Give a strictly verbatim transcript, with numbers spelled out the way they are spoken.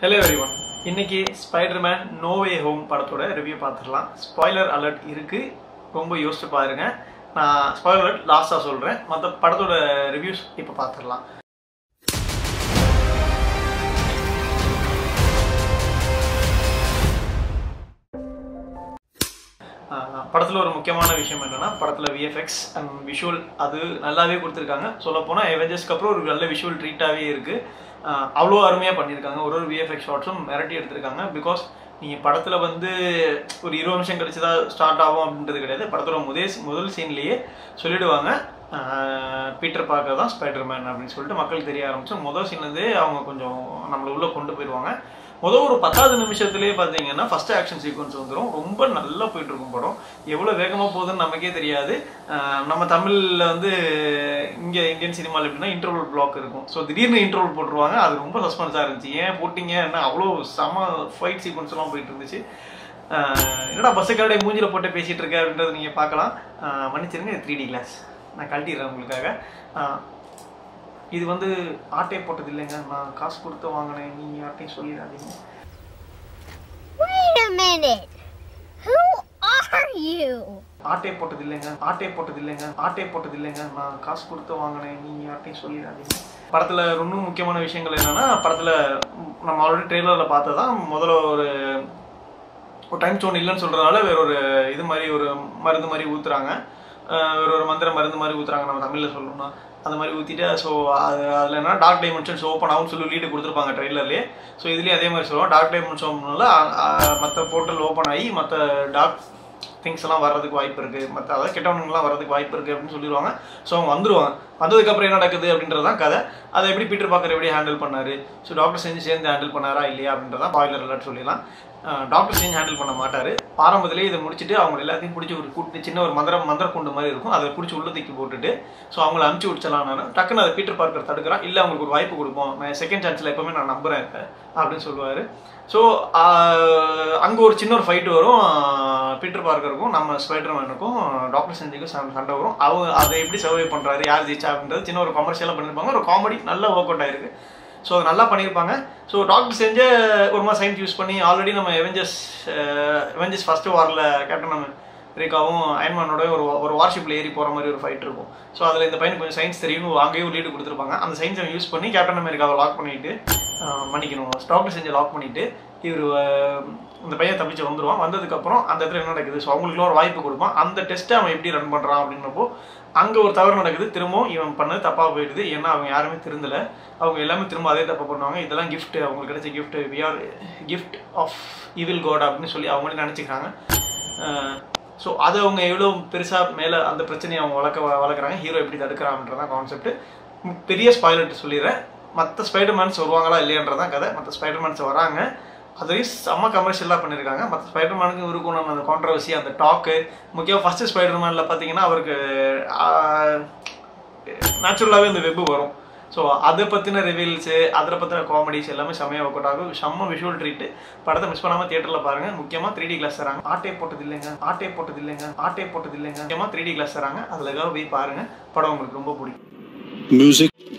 Hello everyone. இன்னைக்கு Spiderman no way home படத்தோட review பார்த்துடலாம். ஸ்பாயிலர் அலர்ட் இருக்கு, ரொம்ப யோசிச்சு பாருங்க. நான் ஸ்பாயிலர் அலர்ட் லாஸ்டா சொல்றேன். மற்ற படத்தோட ரிவ்யூஸ் இப்போ பார்த்துடலாம். படத்தில் ஒரு முக்கியமான விஷயம் என்னன்னா, படத்தில் விஎஃப்எக்ஸ் அண்ட் விஷுவல் அது நல்லாவே கொடுத்துருக்காங்க. சொல்லப்போனால் அவெஞ்சர்ஸ்க்கு அப்புறம் ஒரு நல்ல விஷுவல் ட்ரீட்டாகவே இருக்குது. அவ்வளோ அருமையாக பண்ணியிருக்காங்க. ஒரு ஒரு விஎஃப்எக்ஸ் ஷாட்ஸும் மிரட்டி எடுத்திருக்காங்க. பிகாஸ் நீங்கள் படத்தில் வந்து ஒரு இருபது நிமிஷம் கழிச்சு தான் ஸ்டார்ட் ஆகும் அப்படின்றது கிடையாது. படத்தோட முதல் முதல் சீன்லேயே சொல்லிடுவாங்க, பீட்டர் பார்க்கர் தான் ஸ்பைடர்மேன் அப்படின்னு சொல்லிட்டு மக்களுக்கு தெரிய ஆரம்பிச்சு முதல் சீன்லேருந்தே அவங்க கொஞ்சம் நம்மளை உள்ளே கொண்டு போயிடுவாங்க. முதல் ஒரு பத்தாவது நிமிஷத்துலேயே பார்த்தீங்கன்னா ஃபர்ஸ்ட் ஆக்ஷன் சீக்வன்ஸ் வந்துடும். ரொம்ப நல்லா போயிட்டு இருக்கும் படம். எவ்வளோ வேகமாக போகுதுன்னு நமக்கே தெரியாது. நம்ம தமிழில் வந்து இங்கே இந்தியன் சினிமாவில் எப்படின்னா இன்டர்வல் பிளாக் இருக்கும். ஸோ திடீர்னு இன்டர்வல் போட்டுருவாங்க. அது ரொம்ப சஸ்பென்ஸாக இருந்துச்சு. ஏன் போட்டிங்க என்ன அவ்வளோ செம ஃபைட் சீக்வன்ஸ்லாம் போயிட்டு இருந்துச்சு. என்னடா பஸ்ஸுக்காரடே மூஞ்சில் போட்டு பேசிகிட்டு இருக்கேன் அப்படின்றத நீங்கள் பார்க்கலாம். மன்னிச்சிருங்க, த்ரீ டி கிளாஸ் நான் கழட்டிடுறேன் உங்களுக்காக. இது வந்து ஆட்டை போட்டது இல்லைங்க, நான் காசு கொடுத்து வாங்கினேன், நீங்க யார்ட்டையும் சொல்லிடாதீங்க. Wait a minute. Who are you? ஆட்டை போட்டது இல்லைங்க, ஆட்டை போட்டது இல்லைங்க, ஆட்டை போட்டது இல்லைங்க, நான் காசு கொடுத்து வாங்கினேன், நீங்க யார்ட்டையும் சொல்லிடாதீங்க. படத்துல இன்னும் முக்கியமான விஷயங்கள் என்னன்னா, படத்துல நம்ம ஆல்ரெடி ட்ரெய்லர்ல பார்த்ததான் முதல்ல ஒரு ஒரு டைம் ஸ்டோன் இல்லைன்னு சொல்றதுனால வேற ஒரு இது மாதிரி ஒரு மருந்து மாதிரி ஊத்துறாங்க. வேற ஒரு மந்திர மருந்து மாதிரி ஊத்துறாங்க, நம்ம தமிழ்ல சொல்லணும்னா அந்த மாதிரி ஊற்றிட்டு. ஸோ அது அதில் என்ன டார்க் டைமென்ஷன்ஸ் ஓப்பன் ஆகும்னு சொல்லி லீடு கொடுத்துருப்பாங்க ட்ரெய்லர்லேயே. ஸோ இதுலேயும் அதே மாதிரி சொல்லுவோம், டார்க் டைமென்ஷன் ஓப்பனால மற்ற போர்ட்டல் ஓப்பன் ஆகி மற்ற டார்க் திங்ஸ் எல்லாம் வர்றதுக்கு வாய்ப்பு இருக்குது, மற்ற அதாவது கெட்டவனுங்கெல்லாம் வர்றதுக்கு வாய்ப்பு இருக்குது அப்படின்னு சொல்லிடுவாங்க. ஸோ அவங்க வந்துடுவாங்க. வந்ததுக்கப்புறம் என்ன நடக்குது அப்படின்றது தான் கதை. அதை எப்படி பீட்டர் பார்க்கர் எப்படி ஹேண்டில் பண்ணார், ஸோ டாக்டர் செஞ்சு சேர்ந்து ஹேண்டில் பண்ணாரா இல்லையா அப்படின்றதான் பாய்லர் அலர்ட் சொல்லிடலாம். டாக்டர் செஞ்சு ஹேண்டில் பண்ண மாட்டார். ஆரம்பத்திலே இதை முடிச்சுட்டு அவங்க எல்லாத்தையும் பிடிச்சி ஒரு கூட்டு சின்ன ஒரு மந்திர மந்திர குண்டு மாதிரி இருக்கும், அதை பிடிச்சி உள்ள தூக்கி போட்டுட்டு ஸோ அவங்கள அனுப்பிச்சி விடுச்சலான்னு டக்குன்னு அதை பீட்டர் பார்க்கர் தடுக்கிறான். இல்லை அவங்களுக்கு ஒரு வாய்ப்பு கொடுப்போம், நான் செகண்ட் சான்ஸில் எப்போவுமே நான் நம்புறேன் அப்படின்னு சொல்லுவார். ஸோ அங்கே ஒரு சின்ன ஒரு ஃபைட்டு வரும். பீட்டர் பார்க்கருக்கும் நம்ம ஸ்பைடர்மேனுக்கும் டாக்டர் செஞ்சுக்கும் சண்டை வரும். அவங்க அதை எப்படி சர்வை பண்ணுறாரு, யார் ஜெயிச்சா அப்படின்றது சின்ன ஒரு கமர்ஷியலாக பண்ணியிருப்பாங்க. ஒரு காமெடி நல்லா ஒர்க் அவுட் ஆயிருக்கு. ஸோ அது நல்லா பண்ணியிருப்பாங்க. ஸோ டாக்டர் செஞ்ச ஒரு மாதிரி சயின்ஸ் யூஸ் பண்ணி ஆல்ரெடி நம்ம அவெஞ்சர்ஸ் அவெஞ்சர்ஸ் ஃபஸ்ட்டு வாரில் கேப்டன் அமெரிக்காவும் அயன்மேனோட ஒரு ஒரு வார்ஷிப்பில் ஏறி போகிற மாதிரி ஒரு ஃபைட் இருக்கும். ஸோ அதில் இந்த பையனுக்கு கொஞ்சம் சயின்ஸ் தெரியும், அங்கேயும் ஒரு லீடு கொடுத்துருப்பாங்க. அந்த சயின்ஸை யூஸ் பண்ணி கேப்டன் அமெரிக்காவை லாக் பண்ணிட்டு மன்னிக்கணும் டாக்டர் செஞ்சு லாக் பண்ணிவிட்டு இவர் இந்த பையன் தப்பிச்சு வந்துடுவான். வந்ததுக்கப்புறம் அந்த இடத்துல என்ன நடக்குது, ஸோ அவங்களுக்குலாம் ஒரு வாய்ப்பு கொடுப்பான். அந்த டெஸ்ட்டை அவன் எப்படி ரன் பண்ணுறான் அப்படின்னப்போ அங்கே ஒரு தவறு நடக்குது. திரும்பவும் இவன் பண்ணது தப்பாக போயிடுது. ஏன்னா அவங்க யாருமே திருந்தலை, அவங்க எல்லாமே திரும்ப அதே தப்பாக பண்ணுவாங்க. இதெல்லாம் கிஃப்ட், அவங்களுக்கு கிடைச்ச gift, we are gift of evil god அப்படின்னு சொல்லி அவங்களே நினச்சிக்கிறாங்க. ஸோ அதை அவங்க எவ்வளோ பெருசாக மேலே அந்த பிரச்சனையை அவங்க வளர்க்க வளர்க்குறாங்க, ஹீரோ எப்படி தடுக்கிறான்றதான் கான்செப்ட். பெரிய ஸ்பாயிலர் சொல்லிடுறேன். மற்ற ஸ்பைடர்மேன்ஸ் வருவாங்களா இல்லையன்றதான் கதை. மற்ற ஸ்பைடர்மேன்ஸ் வராங்க, அதையும் செம்ம கமர்ஷியலாக பண்ணியிருக்காங்க. மற்ற ஸ்பைடர்மேனுக்கும் இருக்கும் அந்த கான்ட்ரவர்சி, அந்த டாக்கு. முக்கியமாக ஃபஸ்ட்டு ஸ்பைடர்மேனில் பார்த்தீங்கன்னா அவருக்கு நேச்சுரலாகவே அந்த வெப்பு வரும். ஸோ அதை பற்றின ரிவீல்ஸு, அதை பற்றின காமெடிஸ் எல்லாமே செம்மையாக ஒர்க் அவுட் ஆகும். செம்ம விஷுவல் ட்ரீட்டு. படத்தை மிஸ் பண்ணாமல் தியேட்டரில் பாருங்கள். முக்கியமாக த்ரீ டி கிளாஸ் தராங்க. ஆட்டை போட்டது இல்லைங்க, ஆட்டை போட்டது இல்லைங்க, ஆட்டை போட்டது இல்லைங்க. முக்கியமாக த்ரீ டி கிளாஸ் தராங்க. அதில் போய் பாருங்கள். படம் உங்களுக்கு ரொம்ப பிடிக்கும்.